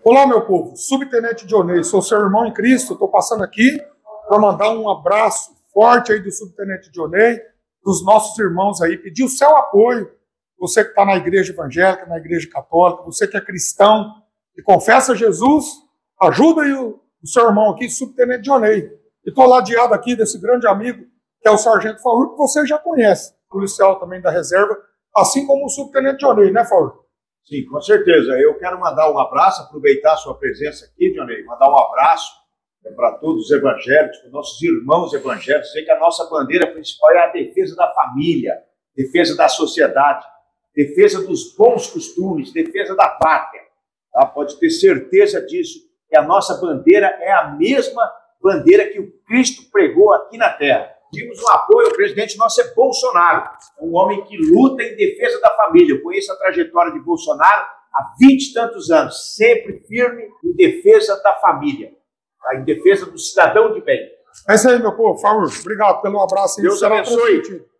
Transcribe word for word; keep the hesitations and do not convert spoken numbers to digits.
Olá, meu povo, Subtenente Dionei, sou seu irmão em Cristo, estou passando aqui para mandar um abraço forte aí do Subtenente Dionei, dos nossos irmãos aí, pedir o seu apoio, você que está na igreja evangélica, na igreja católica, você que é cristão e confessa Jesus, ajuda aí o, o seu irmão aqui, Subtenente Dionei. E estou ladeado aqui desse grande amigo, que é o Sargento Faur, que você já conhece, policial também da reserva, assim como o Subtenente Dionei, né, Faur? Sim, com certeza. Eu quero mandar um abraço, aproveitar a sua presença aqui, Dionei, mandar um abraço é, para todos os evangélicos, para nossos irmãos evangélicos. Sei que a nossa bandeira principal é a defesa da família, defesa da sociedade, defesa dos bons costumes, defesa da pátria. Tá? Pode ter certeza disso, que a nossa bandeira é a mesma bandeira que o Cristo pregou aqui na Terra. Pedimos um apoio ao presidente nosso, é Bolsonaro, um homem que luta em defesa da família. Eu conheço a trajetória de Bolsonaro há vinte e tantos anos, sempre firme em defesa da família, tá? Em defesa do cidadão de bem. É isso aí, meu povo. Faur, obrigado pelo abraço. Deus abençoe.